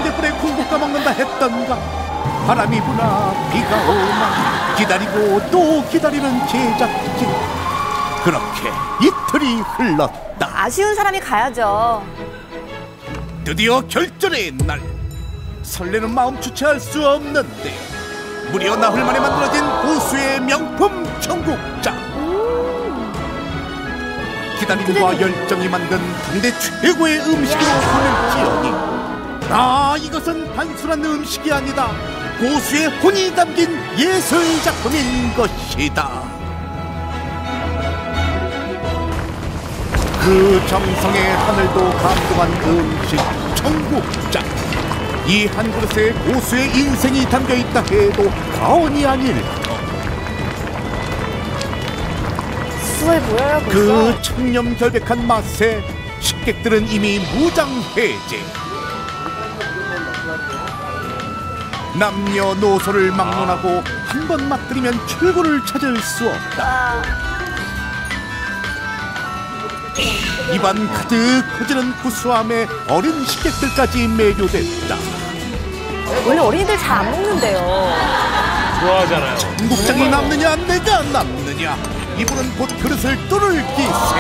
덕분에 쿵쿵 까먹는다 했던가. 바람이 부나 비가 오나 기다리고 또 기다리는 제작진. 그렇게 이틀이 흘렀다. 아쉬운 사람이 가야죠. 드디어 결전의 날. 설레는 마음 주체할 수 없는데 무려 나흘 만에 만들어진 고수의 명품 청국장. 기다림과 열정이 만든 당대 최고의 음식으로 손을지어니 이것은 단순한 음식이 아니다. 고수의 혼이 담긴 예술작품인 것이다. 그 정성의 하늘도 감동한 음식 청국장. 이 한 그릇에 고수의 인생이 담겨있다 해도 과언이 아닐 터. 수해 보여요 벌써. 그 청렴결백한 맛에 식객들은 이미 무장해제. 남녀노소를 막론하고 한 번 맛들이면 출구를 찾을 수 없다. 입안 가득 퍼지는 구수함에 어린 식객들까지 매료됐다. 원래 어린이들 잘 안 먹는데요. 좋아하잖아요. 청국장이 남느냐 내가 남느냐. 이분은 곧 그릇을 뚫을 기세.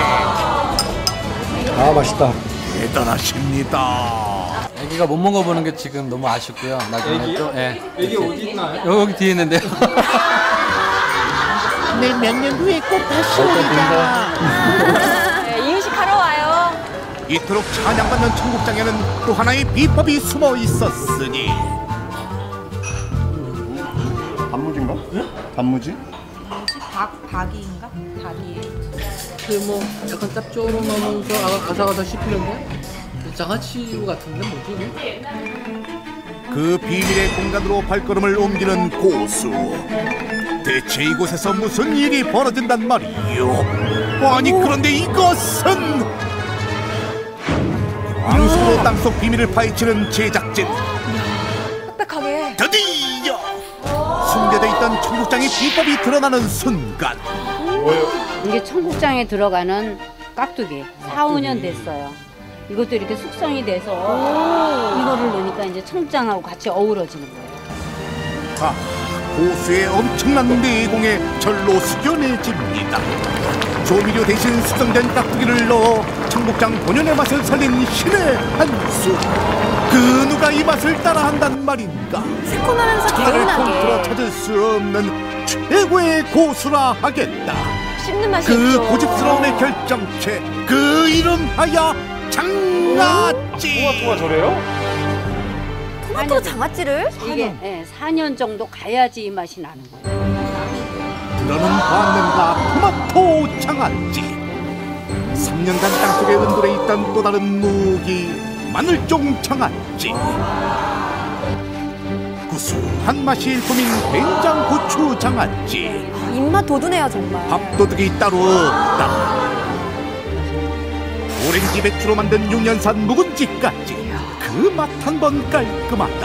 맛있다. 대단하십니다. 애기가 못 먹어보는 게 지금 너무 아쉽고요. 나중에 또 애기 어디 있나요? 여기 뒤에 있는데요. 몇 년 후에 꼭 다시 오리자. 이유식하러 와요. 이토록 찬양받는 청국장에는 또 하나의 비법이 숨어 있었으니. 단무지인가? 단무지? 박이인가? 박이에요. 뭐 약간 짭조름하면서 아삭아삭 씹히는데 장아찌 같은데 뭐지? 그 비밀의 공간으로 발걸음을 옮기는 고수. 대체 이곳에서 무슨 일이 벌어진단 말이요? 아니 그런데 이것은 광수로 땅속 비밀을 파헤치는 제작진. 빽빽하게. 드디어 숨겨져 있던 청국장의 비법이 드러나는 순간. 이게 청국장에 들어가는 깍두기 4, 5년 됐어요. 이것도 이렇게 숙성이 돼서 이거를 넣으니까 이제 청국장하고 같이 어우러지는 거예요. 고수의 엄청난 내공에 절로 숙연해집니다. 조미료 대신 숙성된 깍두기를 넣어 청국장 본연의 맛을 살린 신의 한수. 그 누가 이 맛을 따라한단 말인가. 새콤하면서 차를 통틀어 개운하게. 찾을 수 없는 최고의 고수라 하겠다. 씹는 맛이 그 있죠. 고집스러움의 결정체, 그 이름하여 장아찌. 토마토가 저래요? 토마토 장아찌를? 이게 4년 정도 가야지 이 맛이 나는 거예요. 들어는 봤는가 토마토 장아찌. 3년간 땅속에 은돌에 있던 또 다른 무기 마늘종 장아찌. 구수한 맛이 일품인 된장 고추 장아찌. 입맛 돋우네요 정말. 밥도둑이 따로 없다. 오렌지 배추로 만든 6년산 묵은지까지 그 맛 한 번 깔끔하다.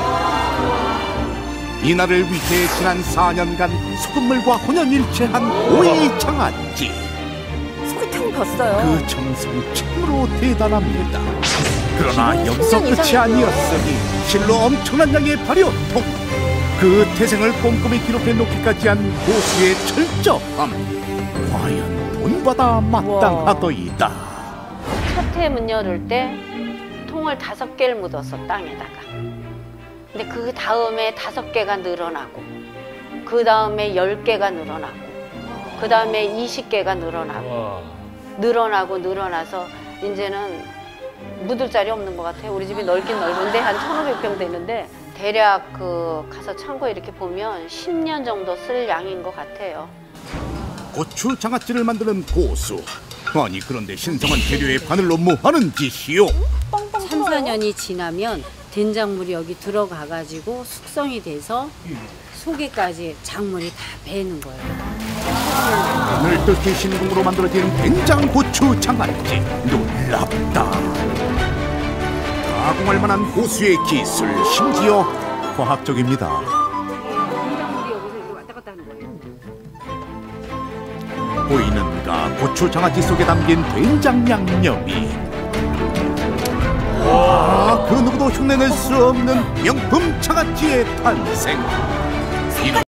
이날을 위해 지난 4년간 소금물과 혼연일체한 오이 장아찌. 속이 텅 뱄어요. 그 정성 참으로 대단합니다. 그러나 기본 여기서 10년 끝이 이상이고요. 아니었으니 실로 엄청난 양의 발효통. 그 태생을 꼼꼼히 기록해 놓기까지 한 고수의 철저함. 과연 돈받아 마땅하더이다. 첫 해 문 열을 때 통을 5개를 묻었어 땅에다가. 근데 그 다음에 5개가 늘어나고 그 다음에 10개가 늘어나고 그 다음에 20개가 늘어나고 늘어나서 이제는 묻을 자리 없는 것 같아요. 우리 집이 넓긴 넓은데 한 1,500평 되는데 대략 그 가서 창고에 이렇게 보면 10년 정도 쓸 양인 것 같아요. 고추 장아찌를 만드는 고수. 아니 그런데 신성한 재료에 바늘로 뭐 하는 짓이요? 3, 4년이 지나면 된장물이 여기 들어가가지고 숙성이 돼서 속에까지 작물이 다 배는 거예요. 하늘 뚫기 신공으로 만들어진 된장 고추 장아찌. 놀랍다. 가공할 만한 고수의 기술, 심지어 과학적입니다. 된장물이 여기서 이렇게 왔다 갔다 하는 거예요. 보이는가 고추 장아찌 속에 담긴 된장 양념이. 그 누구도 흉내낼 수 없는 명품 장아찌의 탄생.